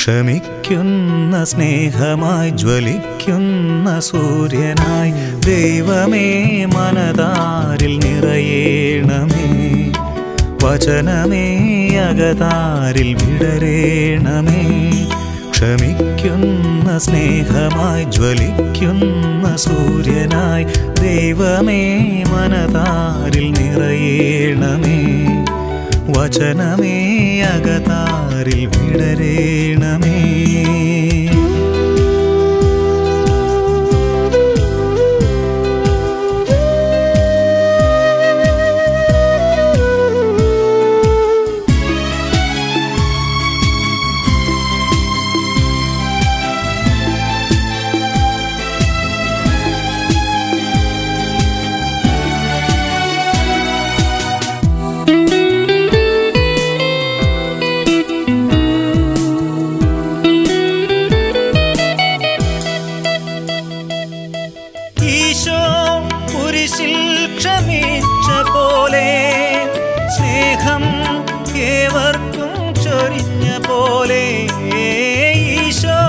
ക്ഷമിക്കുന്ന സ്നേഹമായി ജ്വലിക്കുന്ന സൂര്യനായി ദൈവമേ മനതാരിൽ നിറയേണമേ. വചനമേ അകതാരിൽ വിടരേണമേ. ക്ഷമിക്കുന്ന സ്നേഹമായി ജ്വലിക്കുന്ന സൂര്യനായി ദൈവമേ മനതാരിൽ നിറയേണമേ. വചനമേ അകതാരിൽ വിടരേണമേ. ക്ഷമിച്ച പോലെ സ്നേഹം ഏവർക്കും ചൊരിഞ്ഞ പോലെ ഈശോ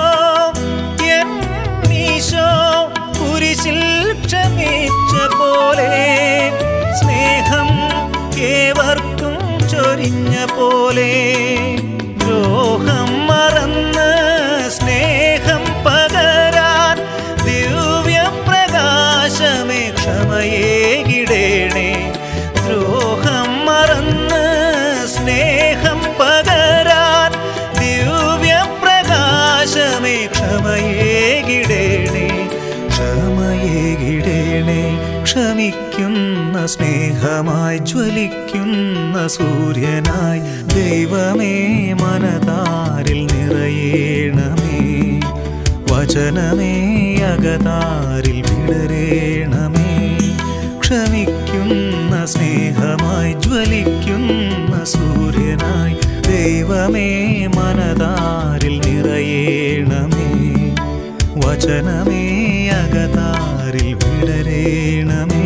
കുരിശിൽ ക്ഷമിച്ച പോലെ സ്നേഹം ഏവർക്കും ചൊരിഞ്ഞ പോലെ ദ്രോഹം മറന്ന് സ്നേഹം പകരാൻ ദിവ്യപ്രകാശമേ ക്ഷമയേകിടേണേ. ദ്രോഹം മറന്ന് സ്നേഹം പകരാൻ ദിവ്യപ്രകാശമേ ക്ഷമയേകിടേണേ. ക്ഷമയേകിടേണേ. ക്ഷമിക്കുന്ന സ്നേഹമായി ജ്വലിക്കുന്ന സൂര്യനായി ദൈവമേ മനതാരിൽ നിറയേണമേ. വചനമേ അകതാരിൽ വിടരേണമേ. ക്ഷമിക്കുന്ന സ്നേഹമായി ജ്വലിക്കുന്ന സൂര്യനായി ദൈവമേ മനതാരിൽ നിറയേണമേ. വചനമേ അകതാരിൽ വിടരേണമേ.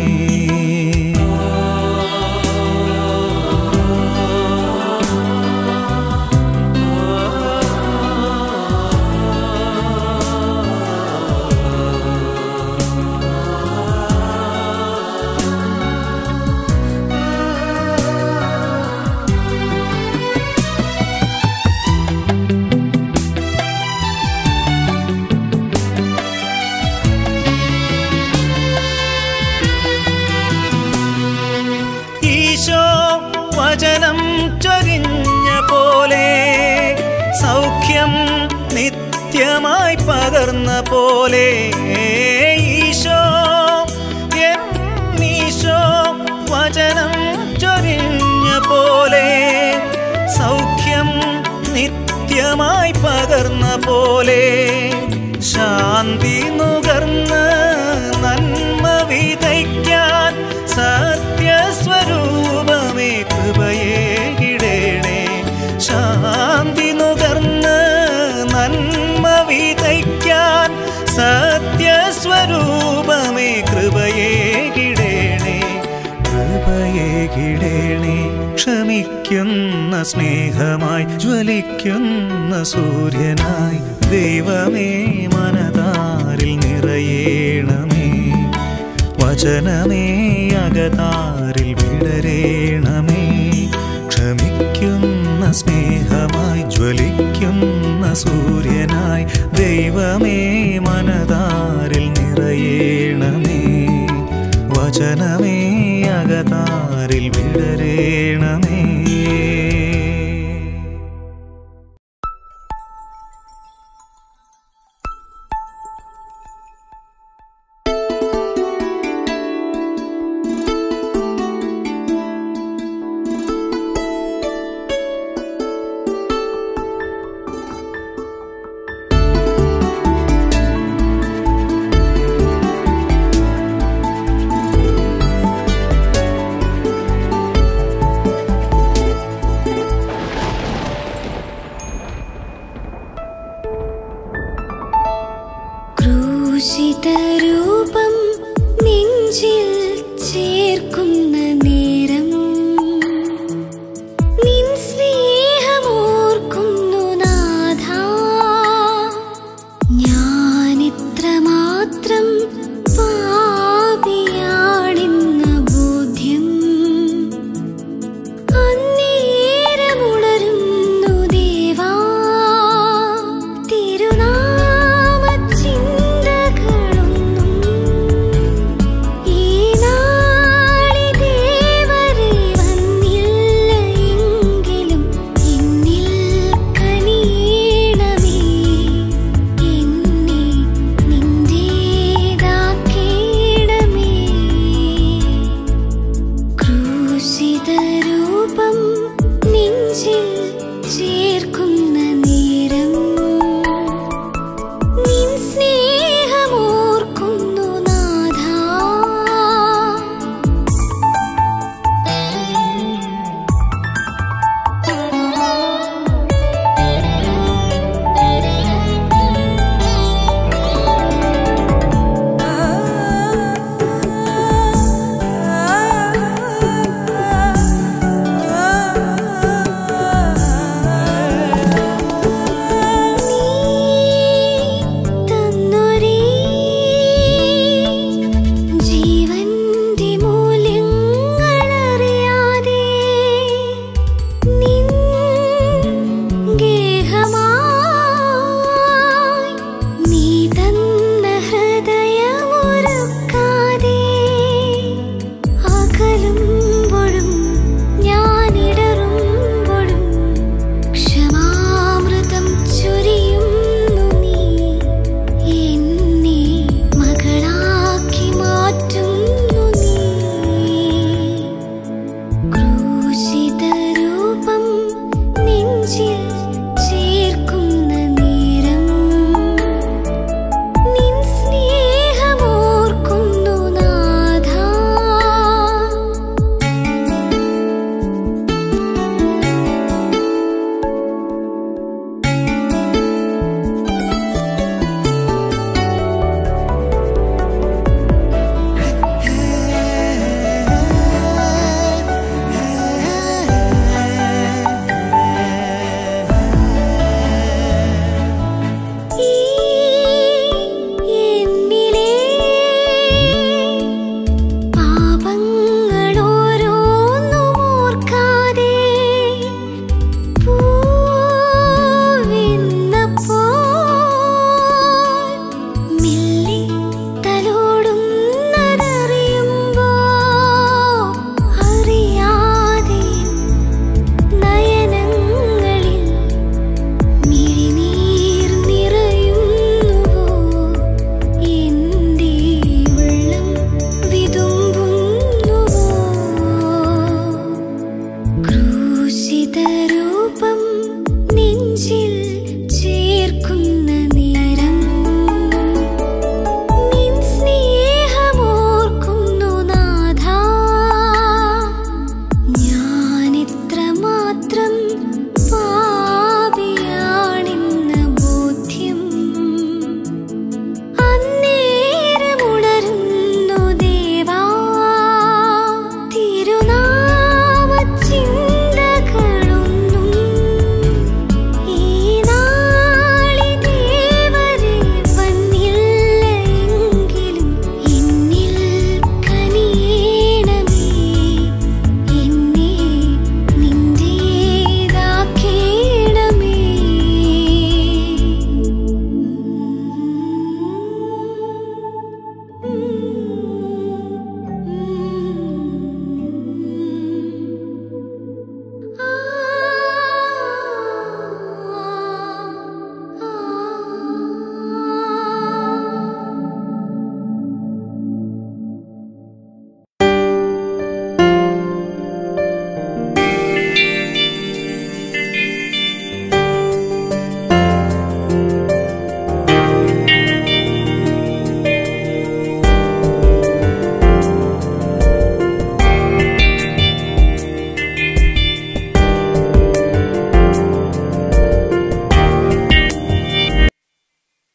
വചനം ചൊരിഞ്ഞ പോലെ സൗഖ്യം നിത്യമായി പകർന്ന പോലെ ഈശോ വചനം ചൊരിഞ്ഞ പോലെ സൗഖ്യം നിത്യമായി പകർന്ന പോലെ ശാന്തി നുകർന്ന് നന്മ വിതയ്ക്കാൻ സത്യസ്വരൂപമേ കൃപയേകിടേണേ. ശാന്തി നുകർന്ന് നന്മ വിതയ്ക്കാൻ സത്യസ്വരൂപമേ കൃപയേകിടേണേ. കൃപയേകിടേണേ. ക്ഷമിക്കുന്ന സ്നേഹമായി ജ്വലിക്കുന്ന സൂര്യനായി ദൈവമേ മനതാരിൽ നിറയേണമേ. വചനമേ അകതാരിൽ വിടരേണമേ. ക്ഷമിക്കുന്ന സ്നേഹമായി ജ്വലിക്കുന്ന സൂര്യനായി ദൈവമേ മനതാരിൽ നിറയേണമേ. വചനമേ അകതാരിൽ വിടരേണമേ. ക്രൂശിതരൂപം നെഞ്ചിൽ ചേർക്കുന്ന നേരം നിൻ സ്നേഹമോർക്കുന്നു നാഥാ.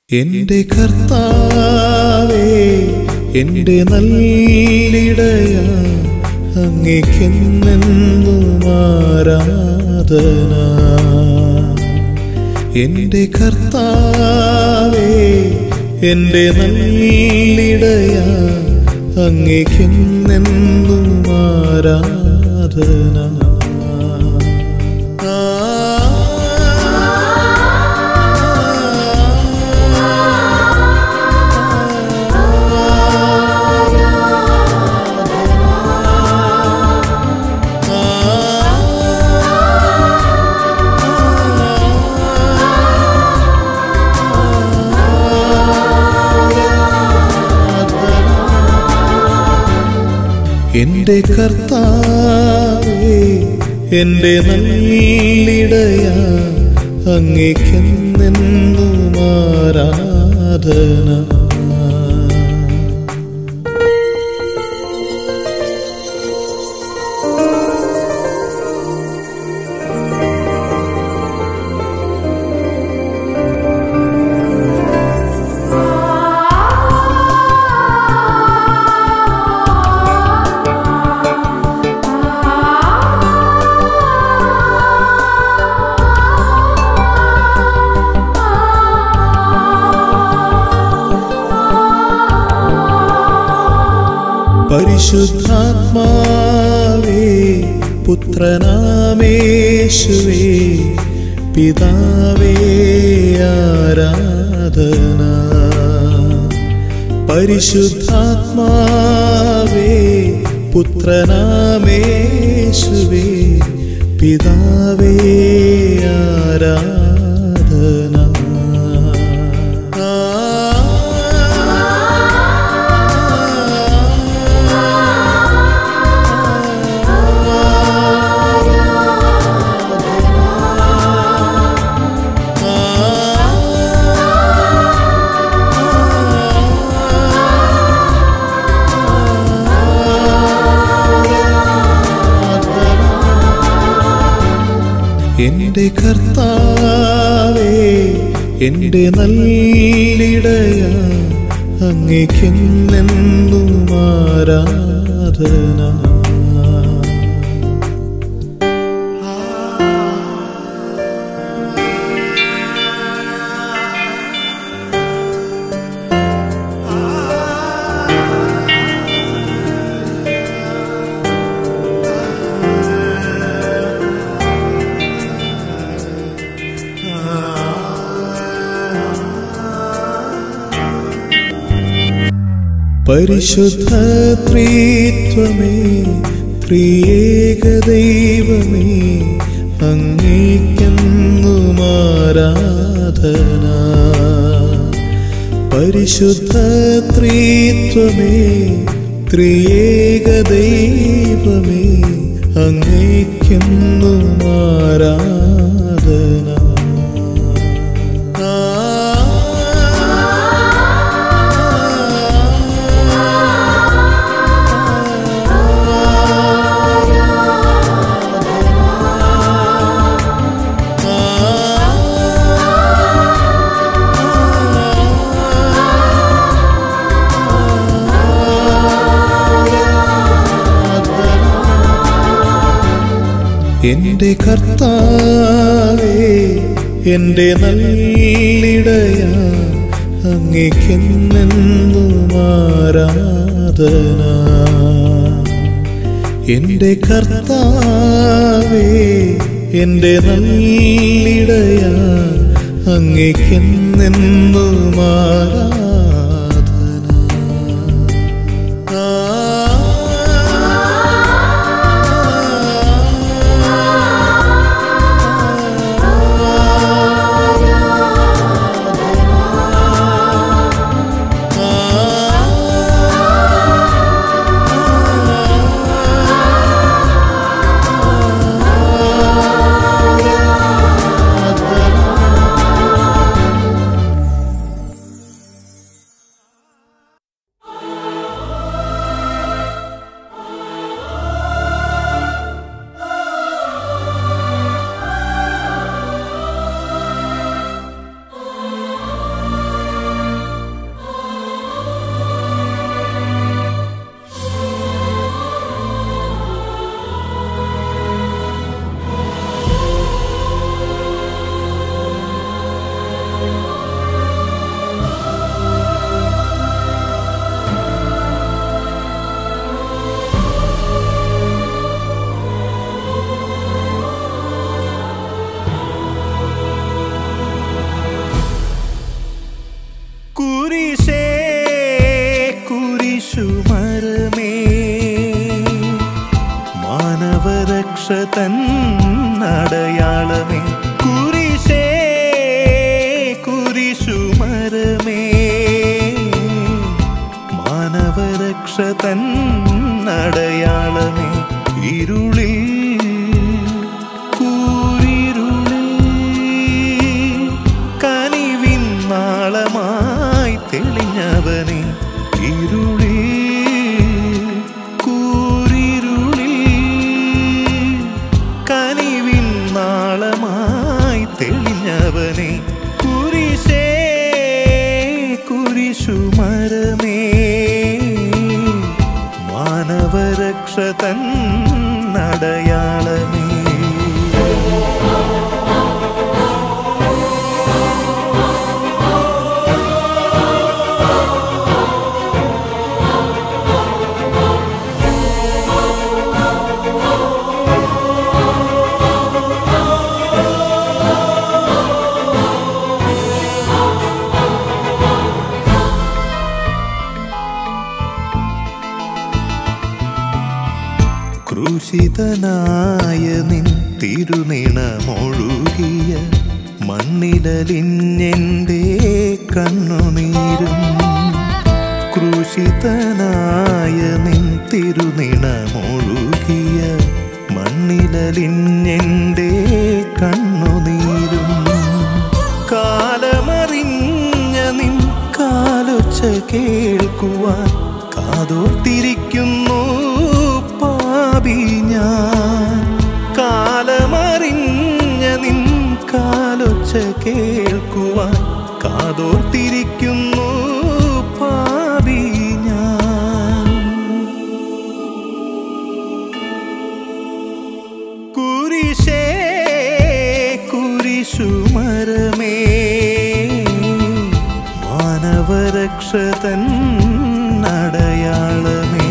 എന്റെ കർത്താവേ, എന്റെ നല്ലിടയ, അങ്ങേക്കെന്നെന്നും ആരാധന. എന്റെ കർത്താവേ, എന്റെ നല്ലിടയ, അങ്ങേക്കെന്നെന്നും ആരാധന. എന്റെ കർത്താവേ, എന്റെ നല്ലിടയ, അങ്ങേക്കെന്നെന്നും ആരാധന. പരിശുദ്ധാത്മാവേ, പുത്രനാമേശുവേ, പിതാവേ ആരാധന. പരിശുദ്ധാത്മാവേ, പുത്രനാമേശുവേ, പിതാവേ ആരാധന. എന്റെ കർത്താവേ, എന്റെ നല്ലിടയ, അങ്ങേക്കെന്നെന്നും ആരാധന. പരിശുദ്ധ ത്രിത്വമേ, ത്രിയേക ദൈവമേ, അങ്ങേക്കെന്നും ആരാധന. പരിശുദ്ധ ത്രിത്വമേ, ത്രിയേക ദൈവമേ, അങ്ങേക്കെന്നും ആരാധന. എന്റെ കർത്താവേ, എന്റെ നല്ലിടയ, അങ്ങേക്കെന്നെന്നും ആരാധന. എന്റെ കർത്താവേ, എന്റെ നല്ലിടയ, അങ്ങേക്കെന്നെന്നും ആരാധന. തൻ അടയാളമേ കുരിശേ കുരിശുമരമേ മാനവരക്ഷ തൻ അടയാളമേ ഇരുളിൽ കനിവിൻ നാളമായി തെളിഞ്ഞവനെ ഇരുളിൽ കൂരിരുളിൽ കനിവിൻ നാളമായി തെളിഞ്ഞവനെ കുരിശേ കുരിശുമരമേ മാനവരക്ഷ തൻ അടയാളമേ ക്രൂശിതനായ നിൻ തിരുനിണമൊഴുകിയ മണ്ണിലലിഞ്ഞെൻ്റെ കണ്ണുനീരും ക്രൂശിതനായ നിൻ തിരുനിണമൊഴുകിയ മണ്ണിലലിഞ്ഞെൻ്റെ കണ്ണുനീരും കാലമറിഞ്ഞ നിൻ കാലൊച്ച കേൾക്കുവാൻ കാതോർത്തിരിക്കുന്നു ഞാൻ കാലമറിഞ്ഞ നിൻ കാലൊച്ച കേൾക്കുവാൻ കാതോർത്തിരിക്കുന്നു പാപി ഞാൻ കുരിശേ കുരിശുമരമേ മാനവരക്ഷ തൻ അടയാളമേ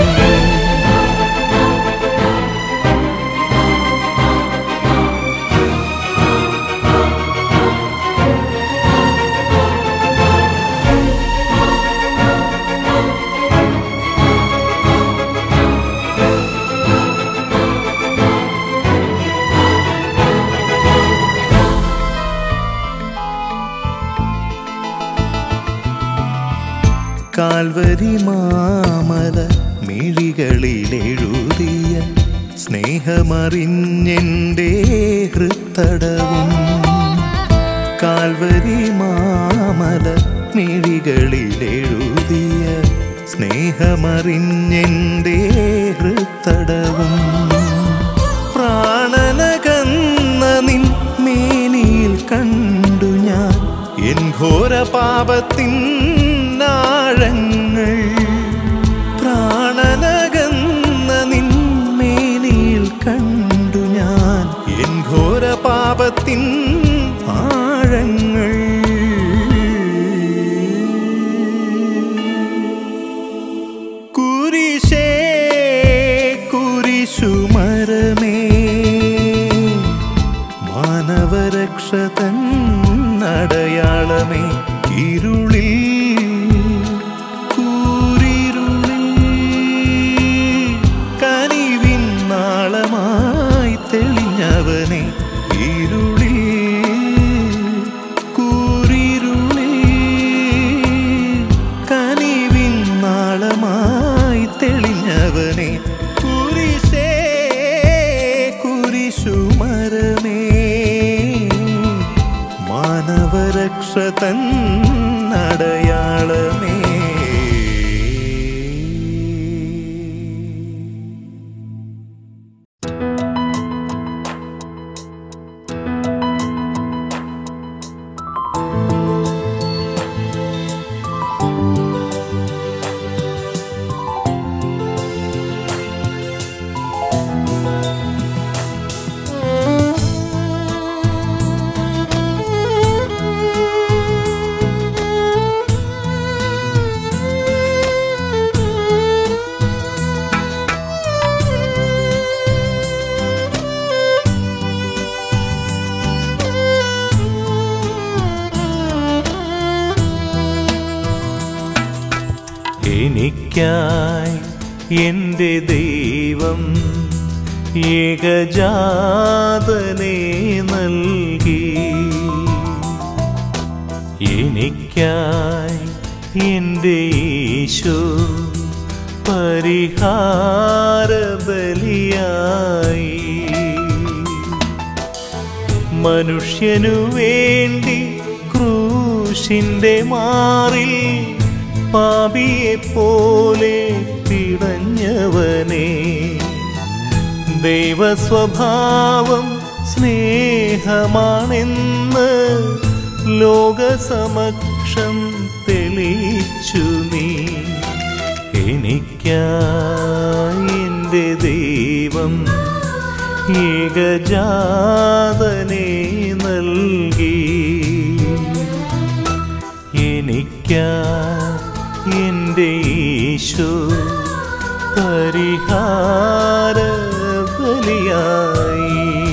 കാൽവരി മാമല മിഴികളിലെഴുതിയ സ്നേഹമറിഞ്ഞെൻ്റെ ഹൃത്തടവും കാൽവരി മാമല മിഴികളിലെഴുതിയ സ്നേഹമറിഞ്ഞെൻ്റെ ഹൃത്തടവും പ്രാണനകന്ന നിൻ മേനിയിൽ കണ്ടു ഞാൻ എൻ ഘോര പാപത്തിൻ ആഴങ്ങൾ പ്രാണനകന്ന നിൻ മേനിയിൽ കണ്ടു ഞാൻ എൻ ഘോര പാപത്തിൻ ആഴങ്ങൾ കുരിശേ കുരിശുമരമേ മാനവരക്ഷ തൻ അടയാളമേ ഇരുളിൽ തെളിഞ്ഞവനെ ഇരുളിൽ കൂരിരുളിൽ കനിവിൻ നാളമായി തെളിഞ്ഞവനെ കുരിശേ കുരിശുമരമേ മാനവരക്ഷ തൻ അടയാളമേ എനിക്കായി എൻ്റെ ദൈവം ഏകജാതനെ നൽകി. എനിക്കായി എൻ്റെ യേശു പരിഹാരബലിയായി. മനുഷ്യനു വേണ്ടി ക്രൂശിൻ്റെ മാറിൽ പാപിയെപ്പോലെ പിടഞ്ഞവനെ, ദൈവസ്വഭാവം സ്നേഹമാണെന്ന് ലോകസമക്ഷം തെളിയിച്ചു നീ. എനിക്കായി എൻ്റെ ദൈവം ഏകജാതനെ നൽകി. എനിക്കായി എൻ്റെ യേശു പരിഹാരബലിയായി.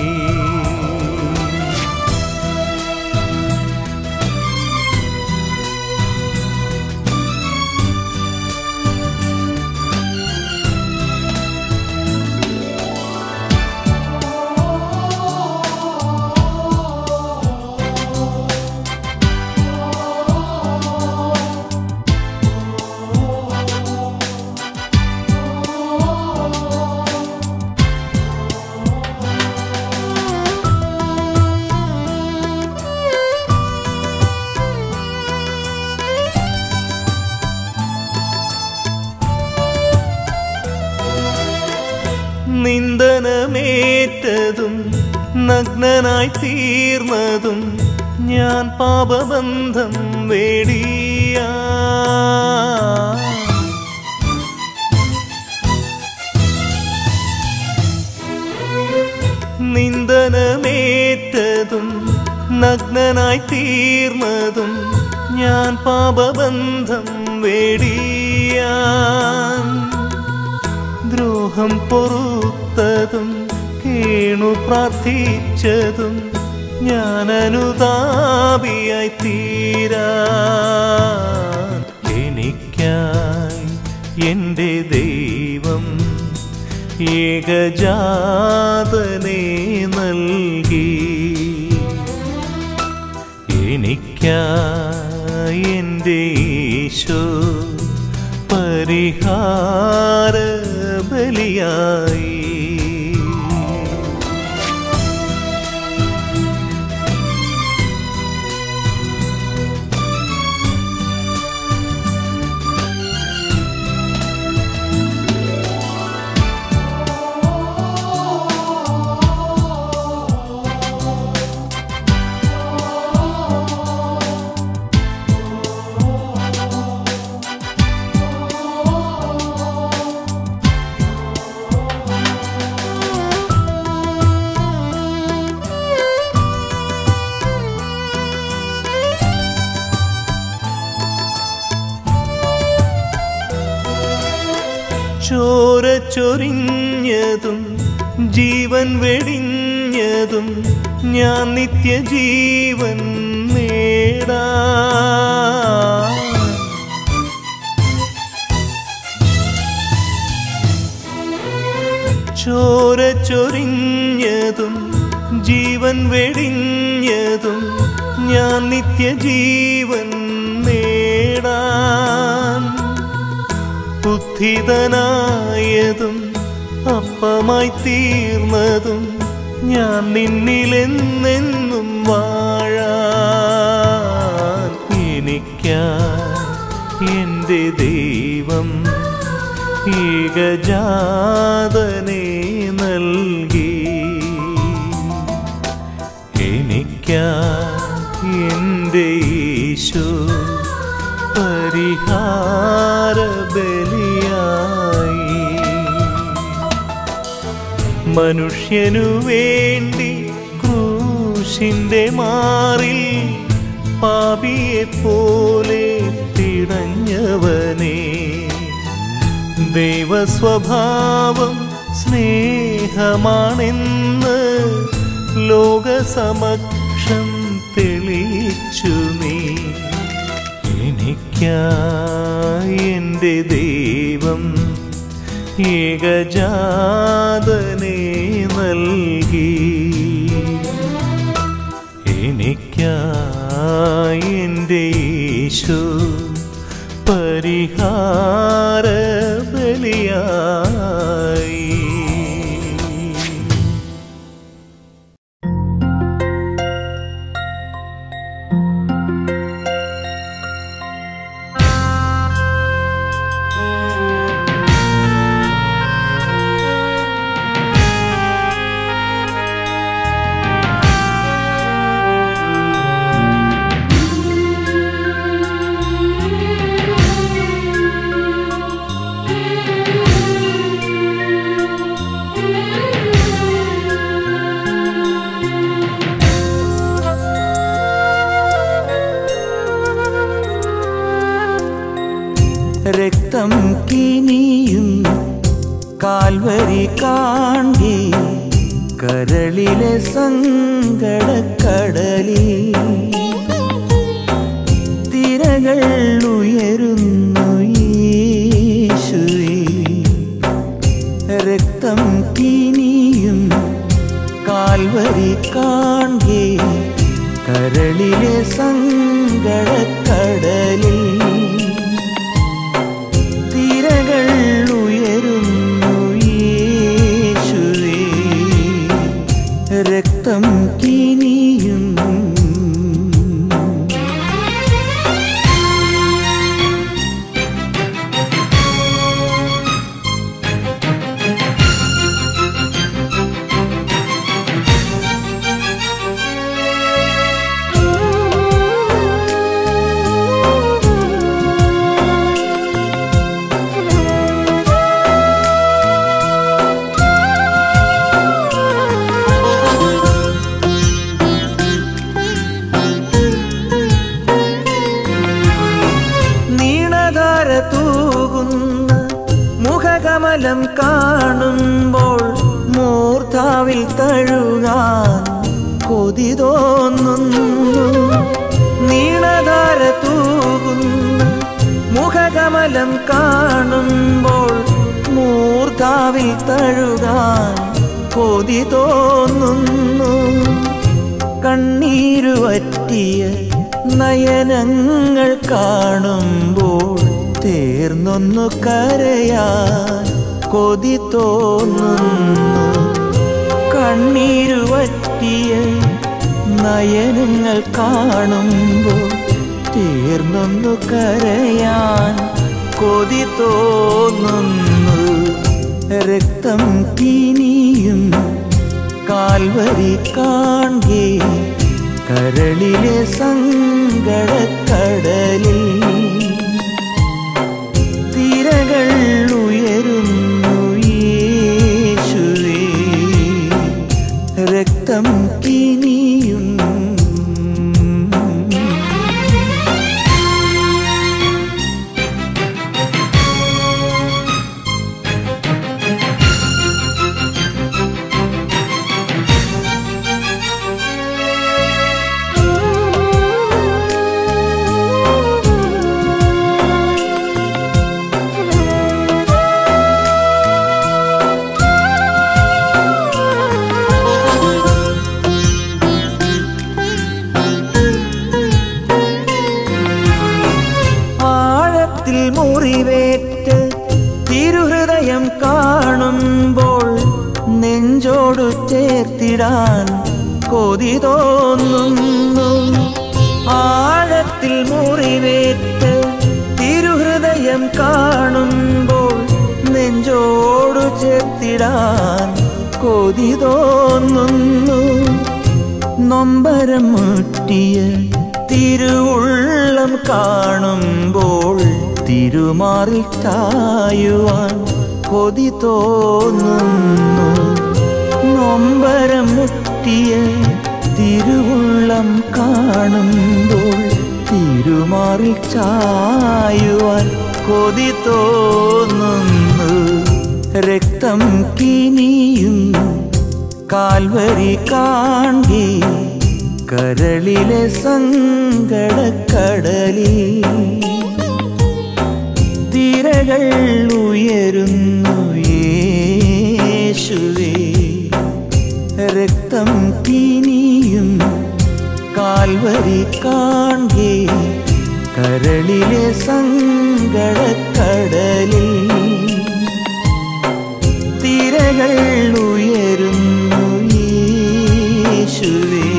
നിന്ദനമേറ്റതും നഗ്നനായി തീർന്നതും ഞാൻ പാപബന്ധം വേടിയ. നിന്ദനമേറ്റതും നഗ്നനായി തീർന്നതും ഞാൻ പാപബന്ധം വേടിയ. ദ്രോഹം പൊറുത്തതും കേണു പ്രാർത്ഥിച്ചതും ഞാൻ അനുതാപിയായി തീരാൻ. എനിക്കായി എൻ്റെ ദൈവം ഏകജാതനെ നൽകി. എനിക്കായി എൻ്റെ യേശു പരിഹാരബലിയായി. ചോര ചൊരിഞ്ഞതും ജീവൻ വെടിഞ്ഞതും ഞാൻ നിത്യജീവൻ നേടാൻ. ചോര ചൊരിഞ്ഞതും ജീവൻ വെടിഞ്ഞതും ഞാൻ നിത്യജീവൻ നേടാൻ. ബുദ്ധിതനായതും അപ്പമായി തീർന്നതും ഞാൻ നിന്നിലെന്നെന്നും വാഴാൻ. എനിക്കായി എൻ്റെ ദൈവം ഏകജാതനെ നൽകി. എനിക്കായി എൻ്റെ യേശു പരിഹാരബലിയായി. മനുഷ്യനു വേണ്ടി ക്രൂശിൻ്റെ മാറിൽ പാപിയെപ്പോലെ പിടഞ്ഞവനെ, ദൈവസ്വഭാവം സ്നേഹമാണെന്ന് ലോകസമക്ഷം തെളിയിച്ചു നീ. എനിക്കായി എൻ്റെ ദൈവം ഏകജാതനെ നൽകി. എനിക്കായി എൻ്റെ യേശു പരിഹാര ബലിയായി. രക്തം കിനിയും കാൽവരി കാണ്ടി കരളിലെ സങ്കടക്കടലിൽ തിരകൾ ഉയരുന്നു യേശുവേ. രക്തം കിനിയും കാൽവരി കാണ്ടി കരളിലെ സങ്കടക്കടലിൽ തിരകൾ ഉയരുന്നു യേശുവേ. രക്തം കിനിയും മുഖകമലം കാണുമ്പോൾ മൂർധാവിൽ തഴുകാൻ കൊതി തോന്നുന്നു. നീളധാര തൂകുന്ന മുഖകമലം കാണുമ്പോൾ മൂർധാവിൽ തഴുകാൻ കൊതി തോന്നുന്നു. കണ്ണീരുവറ്റിയ നയനങ്ങൾ കാണുമ്പോൾ ചേർന്നൊന്നു കരയാൻ കൊതി തോന്നുന്നു. കണ്ണീരുവറ്റിയ നയനങ്ങൾ കാണുമ്പോൾ ചേർന്നൊന്നു കരയാൻ കൊതി തോന്നുന്നു. രക്തം കിനിയും കാൽവരി കാണ്ടി കരളിലെ സങ്കടക്കടലിൽ തിരകൾ ഉയരുന്നു യേശുവേ. രക്തം കിനിയും മുറിവേറ്റ് തിരുഹൃദയം കാണുമ്പോൾ നെഞ്ചോടു ചേർത്തിടാൻ കൊതി തോന്നുന്നു. ആഴത്തിൽ മുറിവേറ്റ് തിരുഹൃദയം കാണുമ്പോൾ നെഞ്ചോടു ചേർത്തിടാൻ കൊതി തോന്നുന്നു. നൊമ്പരം മുട്ടിയ തിരുവുള്ളം കാണുമ്പോൾ തിരുമാറിൽ ചായുവാൻ കൊതി തോന്നുന്നു. നൊമ്പരം മുട്ടിയ തിരുവുള്ളം കാണുമ്പോൾ തിരുമാറിൽ ചായുവാൻ കൊതി തോന്നുന്നു. രക്തം കിനിയും കാൽവരി കാണ്ടി കരളിലെ സങ്കടക്കടലിൽ തിരകൾ ഉയരുന്നു യേശുവേ. രക്തം കിനിയും കാൽവരി കാൺകേ കരളിലെ സങ്കടക്കടലിൽ തിരകൾ ഉയരുന്നു യേശുവേ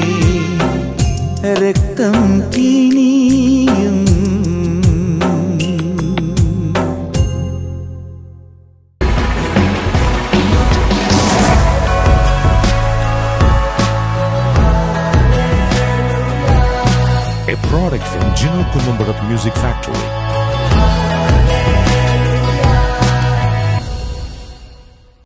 രക്തം കിനിയും. A product from Gino Columbarat Music Factory.